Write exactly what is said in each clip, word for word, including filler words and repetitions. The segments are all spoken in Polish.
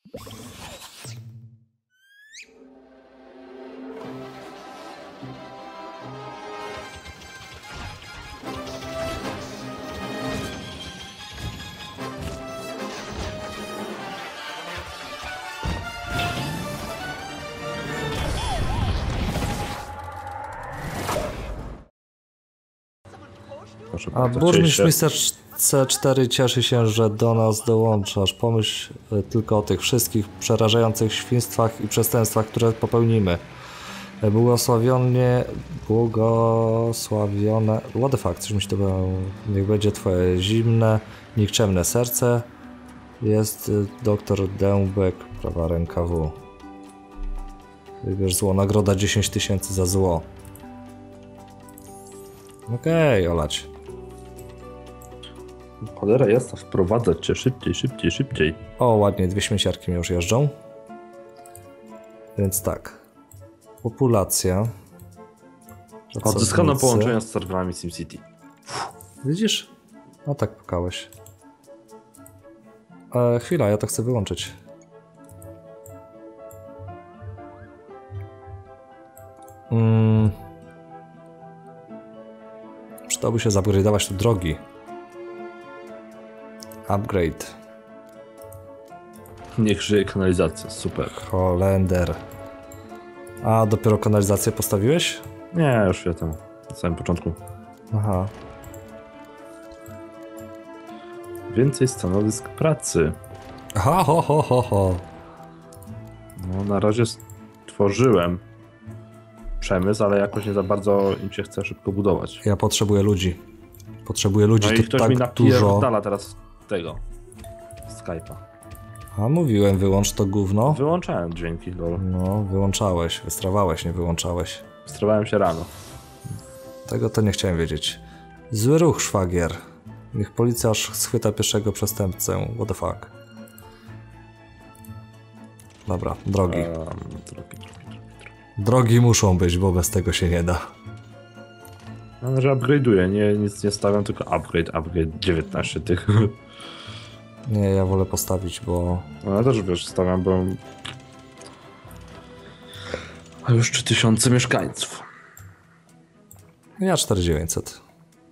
A burmistrz mister C cztery cieszy się, że do nas dołączasz. Pomyśl tylko o tych wszystkich przerażających świństwach i przestępstwach, które popełnimy. Błogosławione... Błogosławione... What the fuck, coś mi się to było... Niech będzie twoje zimne, nikczemne serce. Jest doktor Dębek, prawa ręka W. Wybierz zło, nagroda dziesięć tysięcy za zło. Okej, okay, olać. Cholera jasna, wprowadzać cię szybciej, szybciej, szybciej. O, ładnie, dwie śmieciarki mi już jeżdżą. Więc tak. Populacja. Odzyskano połączenia z serwerami SimCity. Widzisz? No tak pukałeś. E, chwila, ja to chcę wyłączyć. Mm. Przydałoby się zupgrade'ować tu drogi. Upgrade. Niech żyje kanalizacja, super. Holender. A dopiero kanalizację postawiłeś? Nie, już wie temu. Na samym początku. Aha. Więcej stanowisk pracy. Aha, ho, ho, ho, ho. No na razie stworzyłem przemysł, ale jakoś nie za bardzo im się chce szybko budować. Ja potrzebuję ludzi. Potrzebuję ludzi, no to i ktoś tak mi dużo. teraz tego Skype'a. A mówiłem, wyłącz to gówno. Wyłączałem dźwięki, lol. No, wyłączałeś, wystrawałeś, nie wyłączałeś. Wstrawałem się rano. Tego to nie chciałem wiedzieć. Zły ruch, szwagier. Niech policja aż schwyta pierwszego przestępcę. What the fuck. Dobra, drogi. Um, drogi, drogi, drogi, drogi. Drogi muszą być, bo bez tego się nie da. No, że upgrade'uję, nie, nic nie stawiam, tylko upgrade, upgrade, dziewiętnaście tych. Nie, ja wolę postawić, bo... No ja też, wiesz, stawiam, bo... A już trzy tysiące mieszkańców. Ja cztery tysiące dziewięćset.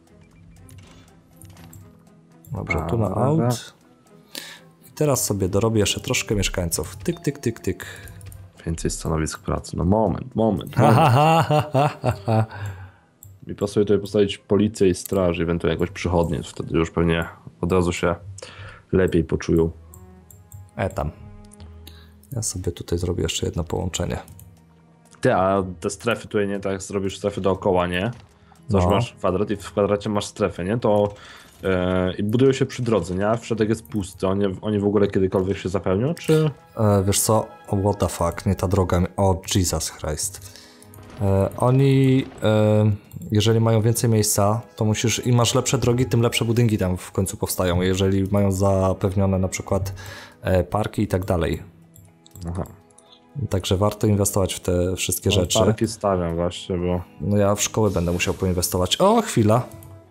Dobrze, tu na out. I teraz sobie dorobię jeszcze troszkę mieszkańców. Tyk, tyk, tyk, tyk. Więcej stanowisk pracy. No moment, moment, Ha, moment. ha, ha, ha, ha, ha. Mi pasuje tutaj postawić policję i straż, ewentualnie jakoś przychodnie. Wtedy już pewnie od razu się lepiej poczują. E tam. Ja sobie tutaj zrobię jeszcze jedno połączenie. Ty, a te strefy tutaj, nie? Tak jak zrobisz strefy dookoła, nie? Zobacz, No. masz kwadrat i w kwadracie masz strefę, nie? To yy, i budują się przy drodze, nie? A wszędzie jest pusty. Oni, oni w ogóle kiedykolwiek się zapełnią, czy? E, wiesz co? What the fuck, nie ta droga. O, Jesus Christ. E, oni, e, jeżeli mają więcej miejsca, to musisz, im masz lepsze drogi, tym lepsze budynki tam w końcu powstają. Jeżeli mają zapewnione na przykład e, parki i tak dalej. Aha. Także warto inwestować w te wszystkie No, rzeczy. parki stawiam właśnie, bo... No ja w szkoły będę musiał poinwestować. O, chwila.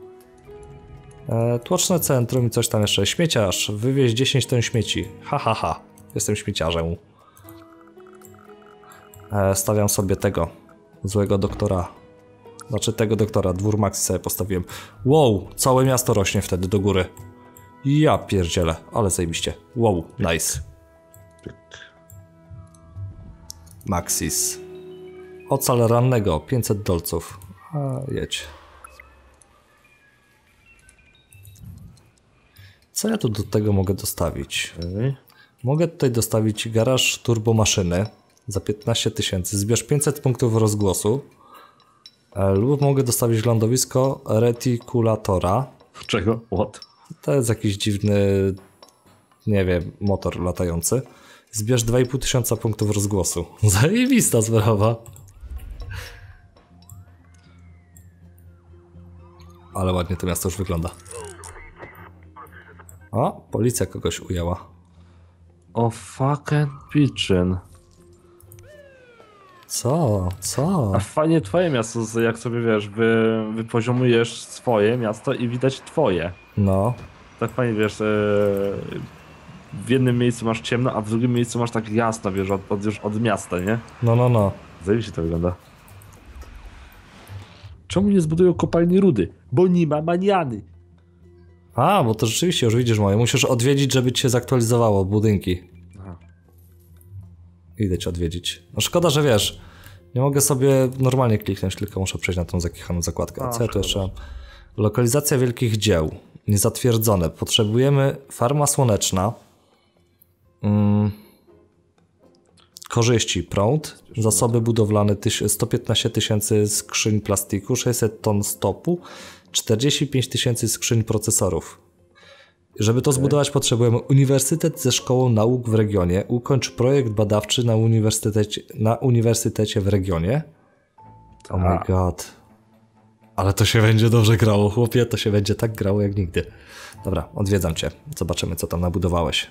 E, tłoczne centrum i coś tam jeszcze. Śmieciarz. Wywieź dziesięć ton śmieci. Ha, ha, ha. Jestem śmieciarzem. E, stawiam sobie tego. Złego doktora. Znaczy tego doktora. Dwór Maxi sobie postawiłem. Wow, całe miasto rośnie wtedy do góry. Ja pierdzielę, ale zajebiście. Wow, nice. Maxis. Ocal rannego, pięćset dolców. A, jedź. Co ja tu do tego mogę dostawić? Okay. Mogę tutaj dostawić garaż turbomaszyny za piętnaście tysięcy. Zbierz pięćset punktów rozgłosu. E, lub mogę dostawić lądowisko retikulatora. Czego? What? To jest jakiś dziwny, nie wiem, motor latający. Zbierz dwa i pół tysiąca punktów rozgłosu. Zajebista sprawa. Ale ładnie to miasto już wygląda. O, policja kogoś ujęła. O fucking pigeon. Co? Co? A fajnie twoje miasto, jak sobie wiesz, wy, wypoziomujesz swoje miasto i widać twoje. No. Tak fajnie wiesz, e, w jednym miejscu masz ciemno, a w drugim miejscu masz tak jasno, wiesz, od, od, już od miasta, nie? No, no, no. Zajebiście to wygląda. Czemu nie zbudują kopalni rudy? Bo nie ma maniany. A, bo to rzeczywiście już widzisz moje. Musisz odwiedzić, żeby ci się zaktualizowało budynki. Aha. Idę cię odwiedzić. No szkoda, że wiesz, nie mogę sobie normalnie kliknąć, tylko muszę przejść na tą zakichaną zakładkę. A co ja tu jeszcze mam? Lokalizacja wielkich dzieł. Niezatwierdzone. Potrzebujemy farma słoneczna. Mm. Korzyści. Prąd. Zasoby budowlane sto piętnaście tysięcy skrzyń plastiku, sześćset ton stopu, czterdzieści pięć tysięcy skrzyń procesorów. Żeby to zbudować, potrzebujemy uniwersytet ze szkołą nauk w regionie. Ukończ projekt badawczy na uniwersytecie, na uniwersytecie w regionie. Oh my god. Ale to się będzie dobrze grało, chłopie. To się będzie tak grało jak nigdy. Dobra, odwiedzam cię. Zobaczymy, co tam nabudowałeś.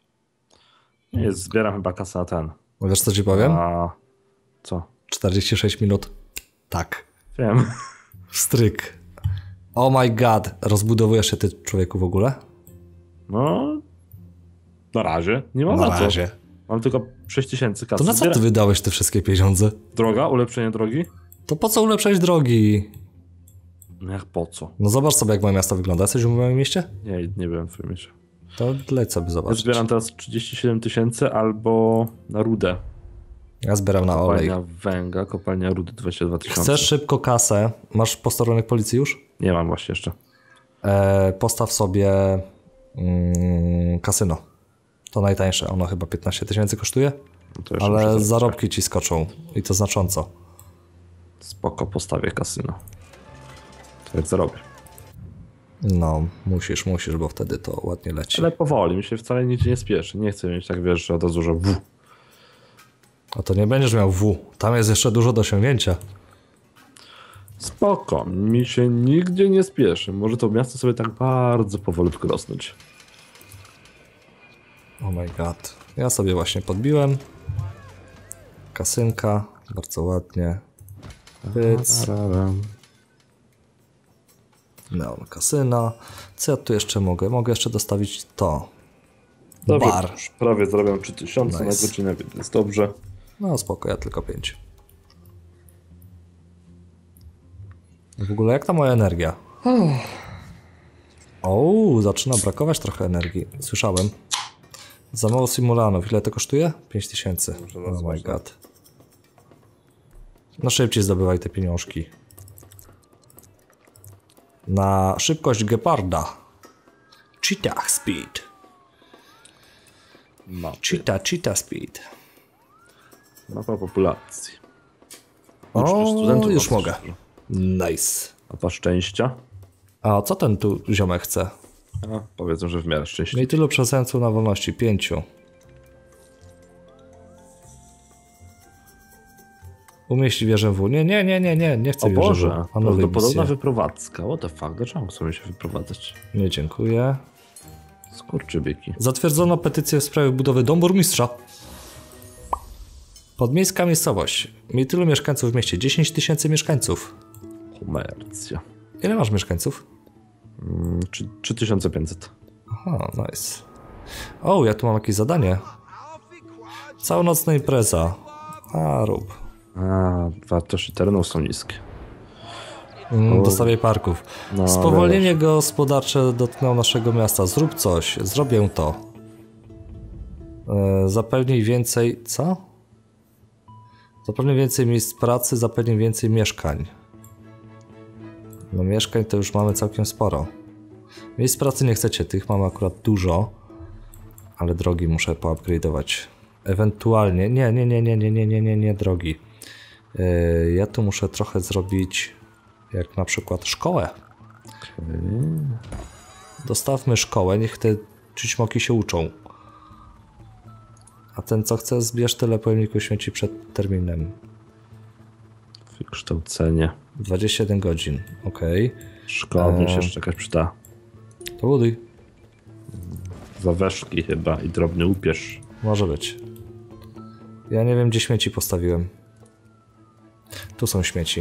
Nie, zbieram chyba kasę na ten. Wiesz, co ci powiem? A co? czterdzieści sześć minut. Tak. Wiem. Stryk. Oh my god. Rozbudowujesz się ty, człowieku, w ogóle? No, na razie. Nie mam Na na razie. to. Mam tylko sześć tysięcy kasy. To na co ty wydałeś te wszystkie pieniądze? Droga? Ulepszenie drogi? To po co ulepszać drogi? No jak po co? No zobacz sobie, jak moje miasto wygląda. Jesteś w moim mieście? Nie, nie byłem w tym mieście. To leć sobie Ja zobaczyć. zbieram teraz trzydzieści siedem tysięcy albo na rudę. Ja zbieram na olej. Kopalnia węgla, kopalnia rudy dwadzieścia dwa tysiące. Chcesz szybko kasę? Masz posterunek policji już? Nie mam właśnie jeszcze. E, postaw sobie mm, kasyno. To najtańsze. Ono chyba piętnaście tysięcy kosztuje. No to jeszcze muszę Ale zrobić. zarobki ci skoczą. I to znacząco. Spoko, postawię kasyno. To jak zarobię. No, musisz, musisz, bo wtedy to ładnie leci. Ale powoli, mi się wcale nigdzie nie spieszy. Nie chcę mieć tak, wiesz, że od razu, że w. A to nie będziesz miał W. Tam jest jeszcze dużo do osiągnięcia. Spoko, mi się nigdzie nie spieszy. Może to miasto sobie tak bardzo powolutku rosnąć. Oh my god. Ja sobie właśnie podbiłem. Kasynka. Bardzo ładnie. Pyc. No, kasyna. Co ja tu jeszcze mogę? Mogę jeszcze dostawić to. Dobrze, Bar. już prawie zarabiam trzy tysiące Nice. na godzinę, więc jest dobrze. No spoko, ja tylko pięć. W ogóle jak ta moja energia? O, zaczyna brakować trochę energii. Słyszałem. Za mało simulanów. Ile to kosztuje? pięć tysięcy. Oh my god. No szybciej zdobywaj te pieniążki. Na szybkość geparda. Cheetah speed. Mapy. Cheetah, cheetah speed. Mapa populacji. O, studentów już mam mogę. dużo. Nice. Mapa szczęścia. A co ten tu ziomek chce? A, powiedzą, że w miarę szczęśliwy. No i tylu przestępców na wolności. Pięciu. Umieść wieżę W. Nie, nie, nie, nie, nie, nie chcę O wieży Boże, W. Mam nowe prawdopodobna misje. wyprowadzka. What the fuck, dlaczego chcą się wyprowadzać? Nie, dziękuję. Skurczybyki. Zatwierdzono petycję w sprawie budowy domu burmistrza. Podmiejska miejscowość. Miej tylu mieszkańców w mieście. dziesięć tysięcy mieszkańców. Komercja. Ile masz mieszkańców? Mm, trzy- trzy tysiące pięćset. Aha, nice. O, ja tu mam jakieś zadanie. Całonocna impreza. A, rób. A, wartości terenów są niskie. Mm, dostawiaj parków. No, Spowolnienie gospodarcze dotknęło naszego miasta. Zrób coś. Zrobię to. E, zapewnij więcej... Co? Zapewnij więcej miejsc pracy, zapewnij więcej mieszkań. No mieszkań to już mamy całkiem sporo. Miejsc pracy nie chcecie, tych mamy akurat dużo. Ale drogi muszę poupgrade'ować. Ewentualnie... Nie, nie, nie, nie, nie, nie, nie, nie, nie, drogi. E, ja tu muszę trochę zrobić... Jak na przykład szkołę. Dostawmy szkołę, niech te ciućmoki się uczą. A ten co chce, zbierz tyle pojemników śmieci przed terminem. Wykształcenie. dwadzieścia jeden godzin, ok. Szkoła by Eee. się jeszcze jakaś przyda. To buduj. Zaweszki chyba i drobny upierz. Może być. Ja nie wiem, gdzie śmieci postawiłem. Tu są śmieci.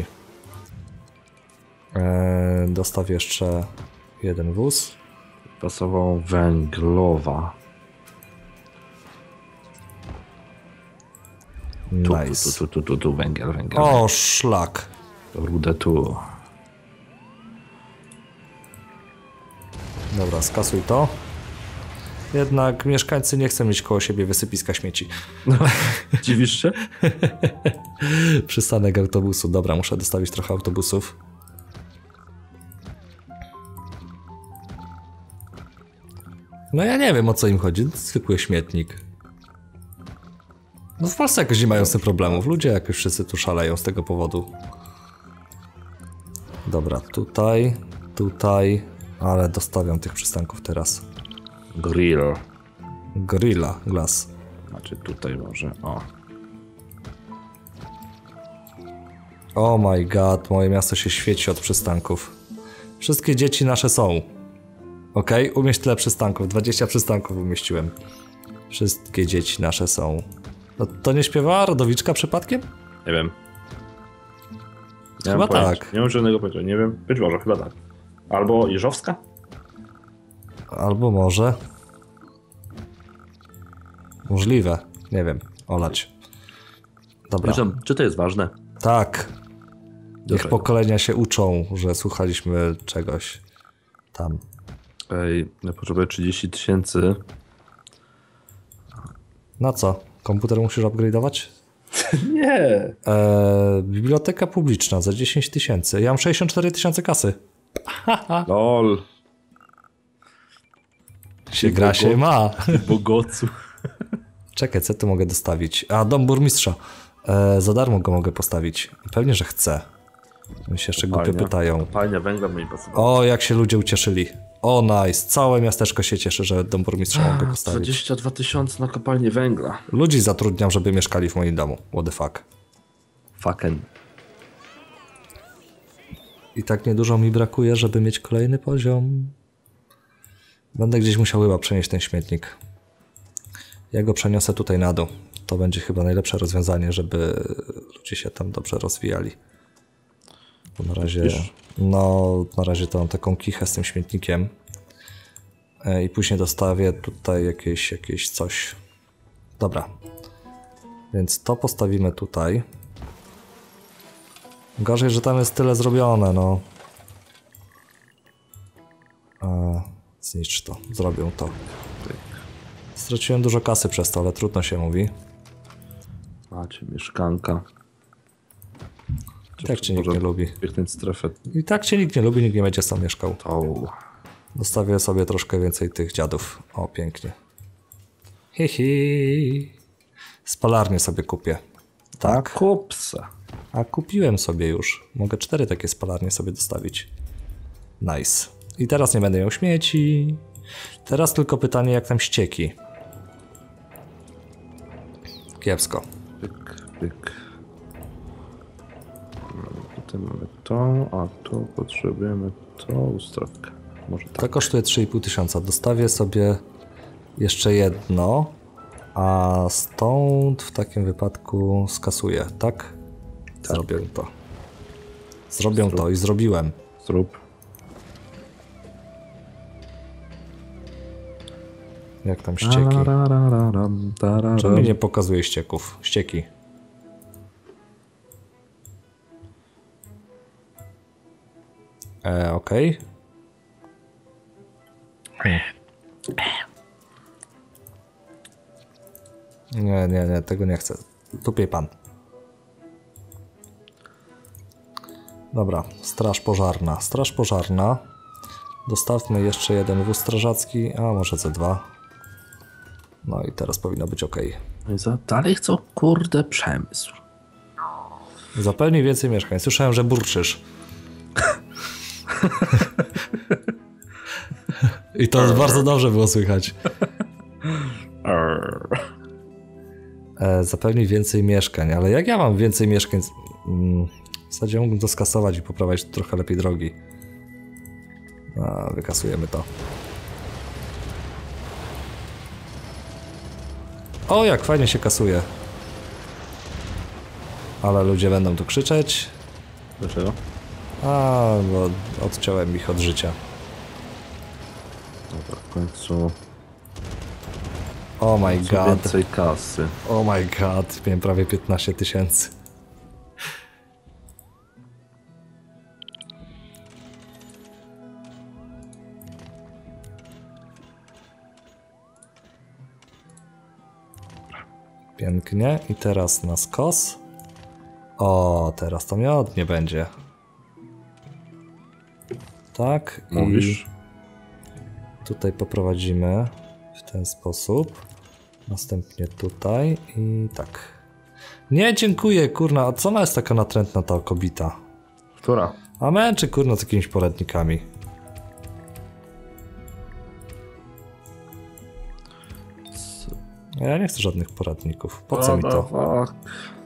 Eee, dostaw jeszcze jeden wóz. Pasował węglowa. Nice. Tu, tu, tu, tu, tu, węgiel, węgiel. O, szlak. Rudę tu. Dobra, skasuj to. Jednak mieszkańcy nie chcą mieć koło siebie wysypiska śmieci. No, dziwisz się? Przystanek autobusu. Dobra, muszę dostawić trochę autobusów. No ja nie wiem, o co im chodzi. Zwykły śmietnik. No w Polsce jakoś nie mają z tym problemów. Ludzie jakoś wszyscy tu szaleją z tego powodu. Dobra, tutaj, tutaj, ale dostawiam tych przystanków teraz. Grill. Gorilla Glass. Znaczy tutaj może, o. Oh my god, moje miasto się świeci od przystanków. Wszystkie dzieci nasze są. Ok, umieść tyle przystanków, dwadzieścia przystanków umieściłem. Wszystkie dzieci nasze są. No to nie śpiewała Rodowiczka przypadkiem? Nie wiem. Nie Chyba mam pojęcia. tak. Nie mam żadnego pojęcia, nie wiem. Być może, chyba tak. Albo Jeżowska? Albo może... Możliwe, nie wiem, olać. Dobra. Zresztą, czy to jest ważne? Tak. Niech Dobrze. pokolenia się uczą, że słuchaliśmy czegoś tam. Ej, ja potrzebuję trzydzieści tysięcy. Na co? Komputer musisz upgrade'ować? Nie. Eee, biblioteka publiczna za dziesięć tysięcy. Ja mam sześćdziesiąt cztery tysiące kasy. Lol. Się gra się ma. Bogocu. Czekaj, co tu mogę dostawić? A, dom burmistrza. Eee, za darmo go mogę postawić. Pewnie, że chcę. Oni się jeszcze głupio pytają. Kopalnia węgla mi pasowało. O, jak się ludzie ucieszyli. O, nice. Całe miasteczko się cieszy, że dom burmistrza mogę postawić. dwadzieścia dwa tysiące na kopalnię węgla. Ludzi zatrudniam, żeby mieszkali w moim domu. What the fuck. Fucking. I tak niedużo mi brakuje, żeby mieć kolejny poziom. Będę gdzieś musiał chyba przenieść ten śmietnik. Ja go przeniosę tutaj na dół. To będzie chyba najlepsze rozwiązanie, żeby ludzie się tam dobrze rozwijali. Bo na razie, no, na razie to mam taką kichę z tym śmietnikiem. E, I później dostawię tutaj jakieś, jakieś coś. Dobra. Więc to postawimy tutaj. Gorzej, że tam jest tyle zrobione, no. E, znicz to. Zrobią to. Straciłem dużo kasy przez to, ale trudno się mówi. Macie mieszkanka. I tak cię nikt nie lubi. Piękną strefę. I tak cię nikt nie lubi, nikt nie będzie sam mieszkał. To. Dostawię sobie troszkę więcej tych dziadów. O, pięknie. Hihi. Spalarnię sobie kupię. Tak. Kupsa. A kupiłem sobie już. Mogę cztery takie spalarnie sobie dostawić. Nice. I teraz nie będę miał śmieci. Teraz tylko pytanie, jak tam ścieki. Kiepsko. Pyk, pyk. Potem mamy to, a tu potrzebujemy to ustawkę. Może tak. To kosztuje trzy i pół tysiąca. Dostawię sobie jeszcze jedno, a stąd w takim wypadku skasuję, tak? Zrobię to. Zrobię to i zrobiłem. Zrób. Jak tam ścieki? Tarararam, tararam. Czemu mi nie pokazuje ścieków? Ścieki. E, okej. Okay. Nie, nie, nie, tego nie chcę. Tupiej pan. Dobra, straż pożarna. Straż pożarna. Dostawmy jeszcze jeden wóz strażacki, a może ze dwa. No i teraz powinno być ok. No i za dalej chcą, kurde, przemysł. Zapewni więcej mieszkań. Słyszałem, że burczysz. I to bardzo dobrze było słychać. E, zapewni więcej mieszkań, ale jak ja mam więcej mieszkań? W zasadzie mógłbym to skasować i poprawiać trochę lepiej drogi. A, wykasujemy to. O, jak fajnie się kasuje. Ale ludzie będą tu krzyczeć. Dlaczego? A, bo odciąłem ich od życia. Dobra, w końcu. Oh my Co god. więcej kasy. Oh my god. Miałem prawie piętnaście tysięcy. Pięknie. I teraz na skos. O, teraz to miodnie będzie. Tak. Mówisz? I tutaj poprowadzimy w ten sposób. Następnie tutaj i tak. Nie, dziękuję, kurna. A co ona jest taka natrętna, ta kobita? Która? A męczy, kurna, z jakimiś poradnikami. Ja nie chcę żadnych poradników. Po co mi to? Fuck.